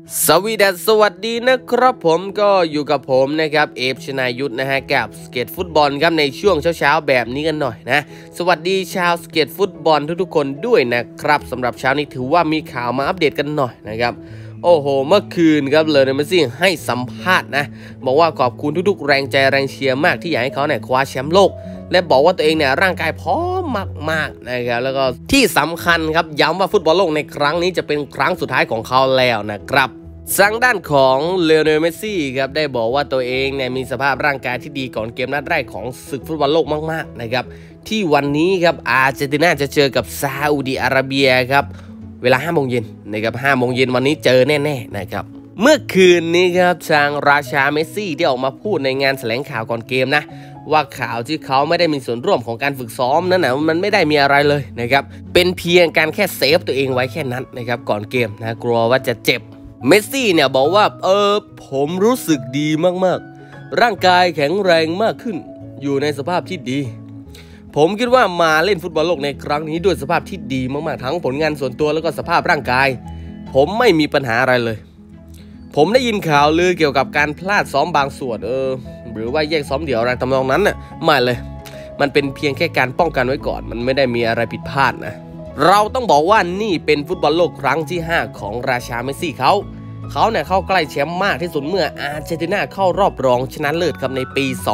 สวัสดีนะครับผมก็อยู่กับผมนะครับเอฟชนายุทธนะฮะกับสเก็ตฟุตบอลครับในช่วงเช้าแบบนี้กันหน่อยนะสวัสดีชาวสเก็ตฟุตบอลทุกๆคนด้วยนะครับสำหรับเช้านี้ถือว่ามีข่าวมาอัปเดตกันหน่อยนะครับโอ้โหเมื่อคืนครับเลยเมสซี่ให้สัมภาษณ์นะบอกว่าขอบคุณทุกๆแรงใจแรงเชียร์มากที่อยากให้เขาเนี่ยคว้าแชมป์โลกและบอกว่าตัวเองเนี่ยร่างกายพร้อมมากๆนะครับแล้วก็ที่สำคัญครับย้ำว่าฟุตบอลโลกในครั้งนี้จะเป็นครั้งสุดท้ายของเขาแล้วนะครับทางด้านของเลโอเนล เมสซี่ครับได้บอกว่าตัวเองเนี่ยมีสภาพร่างกายที่ดีก่อนเกมนัดแรกของศึกฟุตบอลโลกมากๆนะครับที่วันนี้ครับอาร์เจนตินาจะเจอกับซาอุดิอาระเบียครับเวลา 5 โมงเย็นนะครับ 5 โมงเย็นวันนี้เจอแน่ๆนะครับเมื่อคืนนี้ครับทางราชาเมสซี่ได้ออกมาพูดในงานแถลงข่าวก่อนเกมนะว่าข่าวที่เขาไม่ได้มีส่วนร่วมของการฝึกซ้อมนั้นนะมันไม่ได้มีอะไรเลยนะครับเป็นเพียงการแค่เซฟตัวเองไว้แค่นั้นนะครับก่อนเกมนะกลัวว่าจะเจ็บเมสซี่เนี่ยบอกว่าผมรู้สึกดีมากๆร่างกายแข็งแรงมากขึ้นอยู่ในสภาพที่ดีผมคิดว่ามาเล่นฟุตบอลโลกในครั้งนี้ด้วยสภาพที่ดีมากๆทั้งผลงานส่วนตัวแล้วก็สภาพร่างกายผมไม่มีปัญหาอะไรเลยผมได้ยินข่าวลือเกี่ยวกับการพลาดซ้อมบางส่วนหรือว่าแยกซ้อมเดี่ยวอะไรทำนองนั้นน่ะไม่เลยมันเป็นเพียงแค่การป้องกันไว้ก่อนมันไม่ได้มีอะไรผิดพลาดนะเราต้องบอกว่านี่เป็นฟุตบอลโลกครั้งที่ 5 ของราชาเมสซี่เขาเนี่ยเข้าใกล้แชมป์มากที่สุดเมื่ออาร์เจนตินาเข้ารอบรองชนะเลิศครับในปี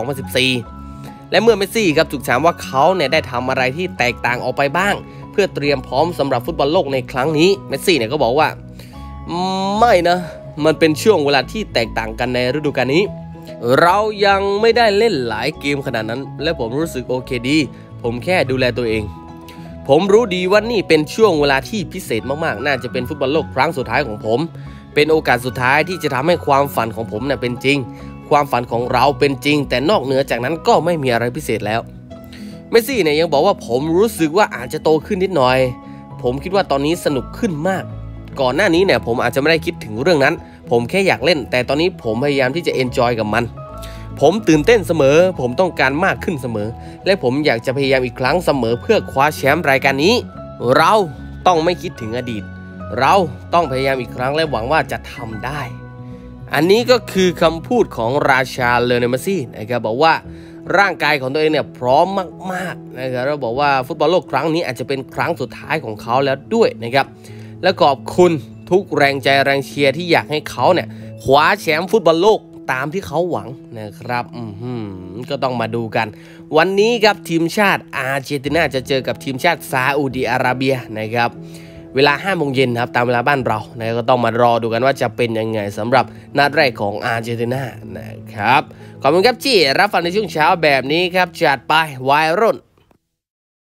2014 และเมื่อเมสซี่ครับถูกถามว่าเขาเนี่ยได้ทำอะไรที่แตกต่างออกไปบ้างเพื่อเตรียมพร้อมสำหรับฟุตบอลโลกในครั้งนี้เมสซี่เนี่ยก็บอกว่าไม่นะมันเป็นช่วงเวลาที่แตกต่างกันในฤดูกาลนี้เรายังไม่ได้เล่นหลายเกมขนาดนั้นและผมรู้สึกโอเคดีผมแค่ดูแลตัวเองผมรู้ดีว่านี่เป็นช่วงเวลาที่พิเศษมากๆน่าจะเป็นฟุตบอลโลกครั้งสุดท้ายของผมเป็นโอกาสสุดท้ายที่จะทำให้ความฝันของผมเนี่ยเป็นจริงความฝันของเราเป็นจริงแต่นอกเหนือจากนั้นก็ไม่มีอะไรพิเศษแล้วเมสซี่เนี่ยยังบอกว่าผมรู้สึกว่าอาจจะโตขึ้นนิดหน่อยผมคิดว่าตอนนี้สนุกขึ้นมากก่อนหน้านี้เนี่ยผมอาจจะไม่ได้คิดถึงเรื่องนั้นผมแค่อยากเล่นแต่ตอนนี้ผมพยายามที่จะเอนจอยกับมันผมตื่นเต้นเสมอผมต้องการมากขึ้นเสมอและผมอยากจะพยายามอีกครั้งเสมอเพื่อคว้าแชมป์รายการนี้เราต้องไม่คิดถึงอดีตเราต้องพยายามอีกครั้งและหวังว่าจะทำได้อันนี้ก็คือคำพูดของราชาเลโอเนล เมสซี่นะครับบอกว่าร่างกายของตัวเองเนี่ยพร้อมมากๆนะครับเราบอกว่าฟุตบอลโลกครั้งนี้อาจจะเป็นครั้งสุดท้ายของเขาแล้วด้วยนะครับและขอบคุณทุกแรงใจแรงเชียร์ที่อยากให้เขาเนี่ยคว้าแชมป์ฟุตบอลโลกตามที่เขาหวังนะครับก็ต้องมาดูกันวันนี้ครับทีมชาติอาร์เจนตินาจะเจอกับทีมชาติซาอุดิอาระเบียนะครับเวลา 5 โมงเย็นครับตามเวลาบ้านเราก็ต้องมารอดูกันว่าจะเป็นยังไงสำหรับนัดแรกของอาร์เจนตินานะครับขอบคุณครับที่รับฟังในช่วงเช้าแบบนี้ครับจัดไปวัยรุ่น